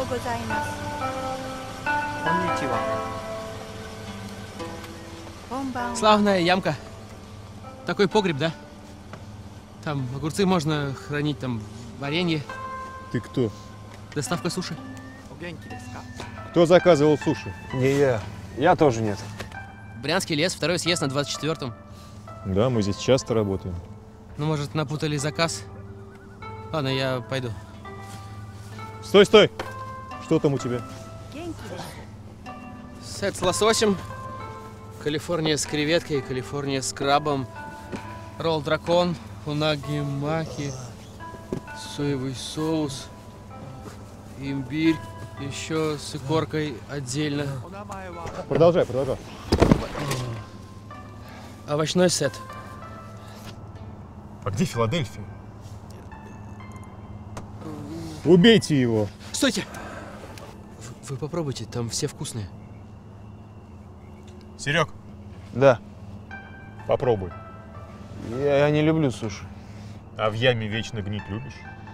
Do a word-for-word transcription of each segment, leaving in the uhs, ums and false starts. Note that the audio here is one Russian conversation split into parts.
Славная ямка. Такой погреб, да? Там огурцы можно хранить, там варенье. Ты кто? Доставка суши. Кто заказывал суши? Не я. Я тоже нет. Брянский лес, второй съезд на двадцать четвёртом. Да, мы здесь часто работаем. Ну, может, напутали заказ? Ладно, я пойду. Стой, стой! Что там у тебя? Сет с лососем, Калифорния с креветкой, Калифорния с крабом, ролл дракон, унаги маки, соевый соус, имбирь, еще с икоркой отдельно. Продолжай, продолжай. Овощной сет. А где Филадельфия? Убейте его! Стойте! Вы, вы попробуйте, там все вкусные. Серег, Да. попробуй. Я, я не люблю суши. А в яме вечно гнить любишь?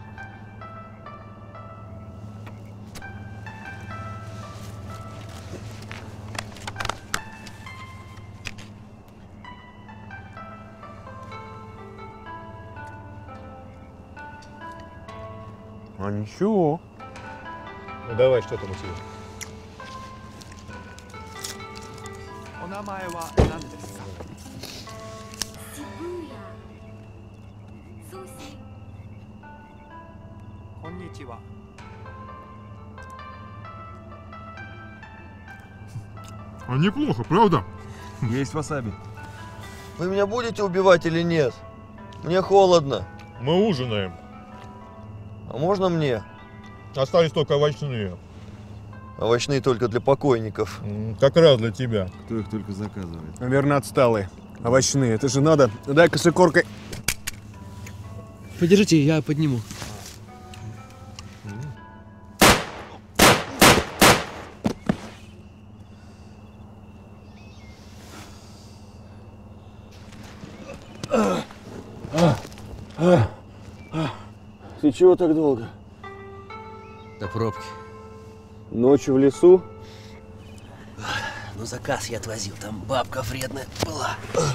А ничего. Ну давай, что там у тебя? А неплохо, правда? Есть васаби. Вы меня будете убивать или нет? Мне холодно. Мы ужинаем. А можно мне? Остались только овощные. Овощные только для покойников. Как раз для тебя. Кто их только заказывает? Наверное, отсталые. Овощные. Это же надо. Дай-ка с икоркой. Подержите, я подниму. Ты чего так долго? До пробки. Ночью в лесу? Ну, заказ я отвозил, там бабка вредная была.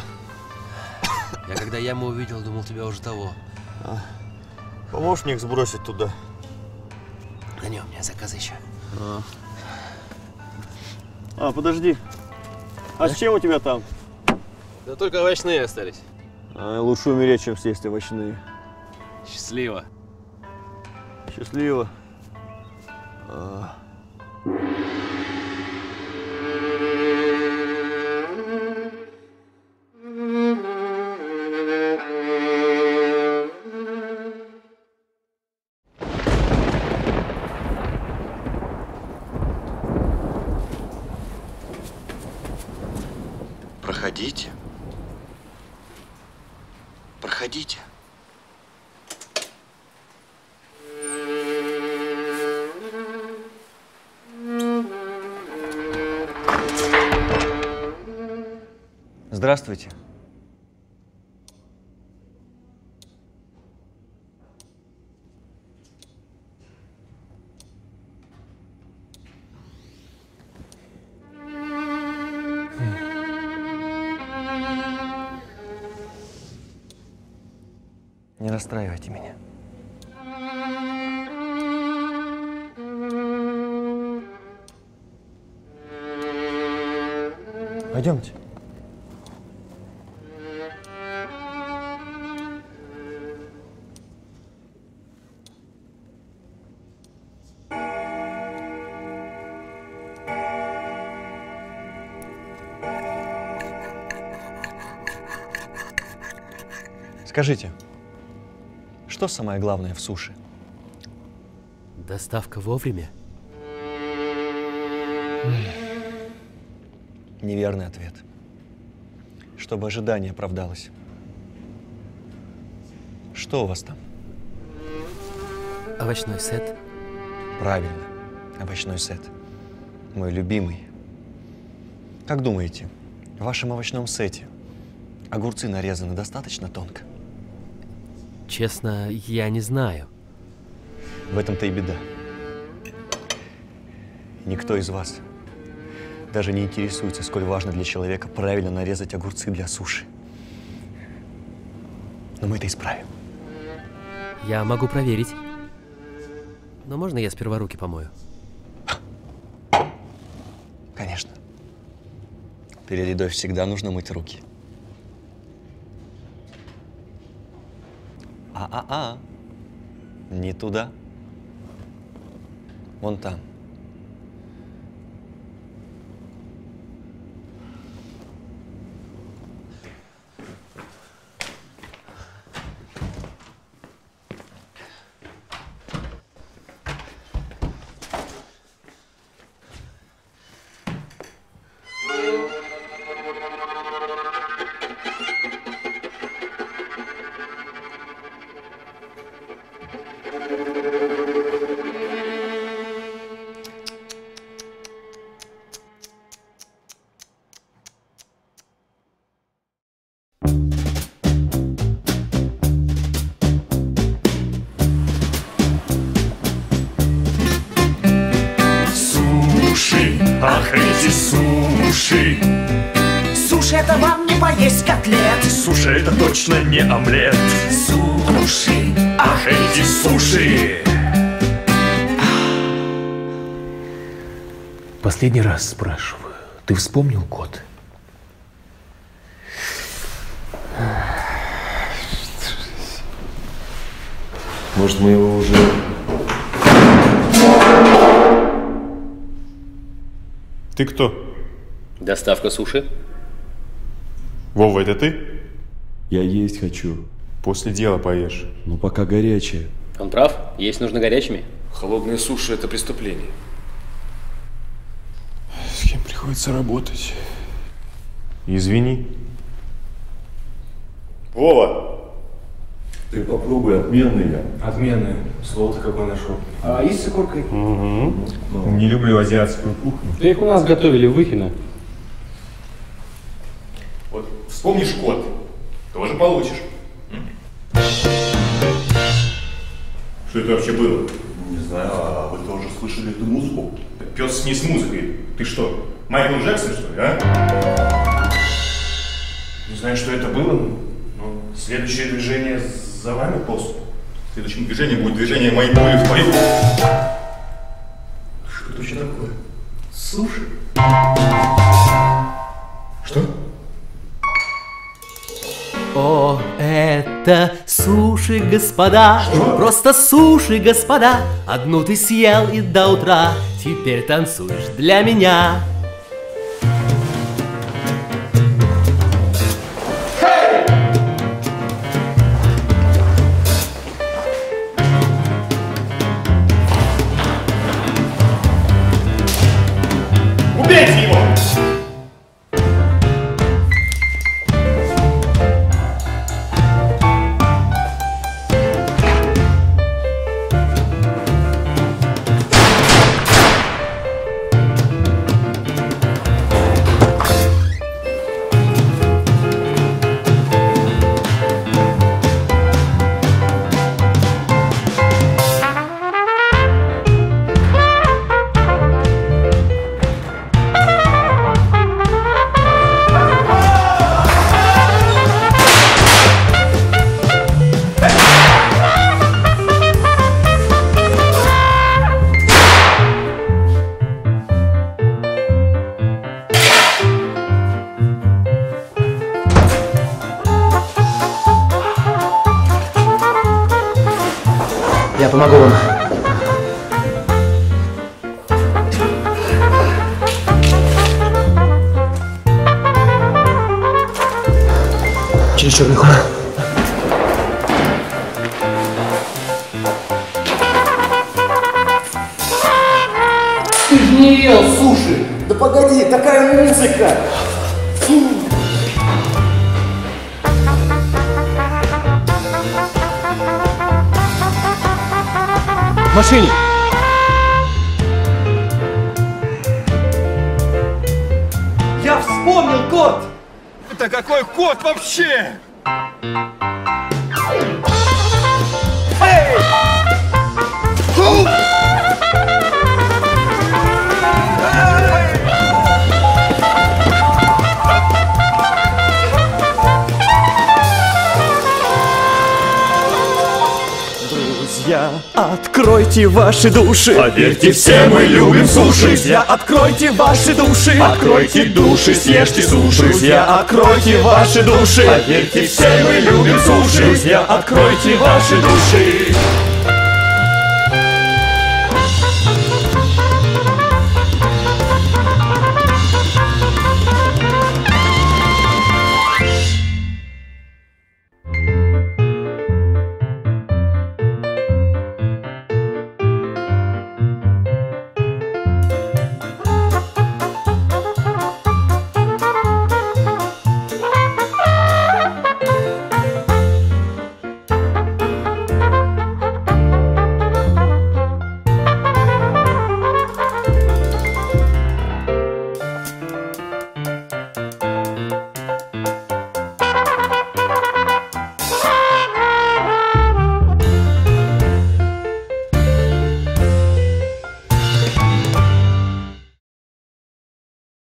Я когда яму увидел, думал, тебя уже того. А. Поможешь мне их сбросить туда? На нем у меня заказы еще. А, а подожди. А да? С чем у тебя там? Да только овощные остались. А, лучше умереть, чем съесть овощные. Счастливо. Счастливо. А. Проходите. Проходите. Здравствуйте. Не расстраивайте меня. Пойдемте. Скажите, что самое главное в суши? Доставка вовремя? Неверный ответ. Чтобы ожидание оправдалось. Что у вас там? Овощной сет. Правильно, овощной сет. Мой любимый. Как думаете, в вашем овощном сете огурцы нарезаны достаточно тонко? Честно, я не знаю. В этом-то и беда. Никто из вас даже не интересуется, сколь важно для человека правильно нарезать огурцы для суши. Но мы это исправим. Я могу проверить. Но можно я сперва руки помою? Конечно. Перед едой всегда нужно мыть руки. А-а-а. Не туда. Вон там. Ах, эти суши! Суши — это вам не поесть котлет. Суши — это точно не омлет. Суши! Ах, эти суши! Последний раз спрашиваю, ты вспомнил код? Может, мы его уже... Ты кто? Доставка суши. Вова, это ты? Я есть хочу. После дела поешь. Но пока горячее. Он прав, есть нужно горячими. Холодные суши – это преступление. С кем приходится работать? Извини. Вова! Ты попробуй, отменные. Отменные. Слово-то какое нашел. А есть с икоркой? Угу. Ну. Не люблю азиатскую кухню. Да их у нас готовили в Выхино. Вот вспомнишь код, тоже получишь. Что это вообще было? Не знаю, а вы тоже слышали эту музыку? Пес не с музыкой. Ты что, Майкл Джексон, что ли, а? Не знаю, что это было, но следующее движение за вами, босс. Следующим движением будет движение моей пули в твою. Что это вообще такое? Суши? Что? О, это суши, господа. Что? Просто суши, господа. Одну ты съел и до утра. Теперь танцуешь для меня. Убейте его! Я помогу вам. Через черный ход. Ты же не ел суши! Да погоди, такая музыка! Фу. В машине! Я вспомнил код! Это какой код вообще? Эй! Фу! откройте ваши души. Поверьте, все мы любим суши. Друзья, откройте ваши души. Откройте души, съешьте суши. Друзья, откройте ваши души. Поверьте, все мы любим суши. Друзья, откройте ваши души.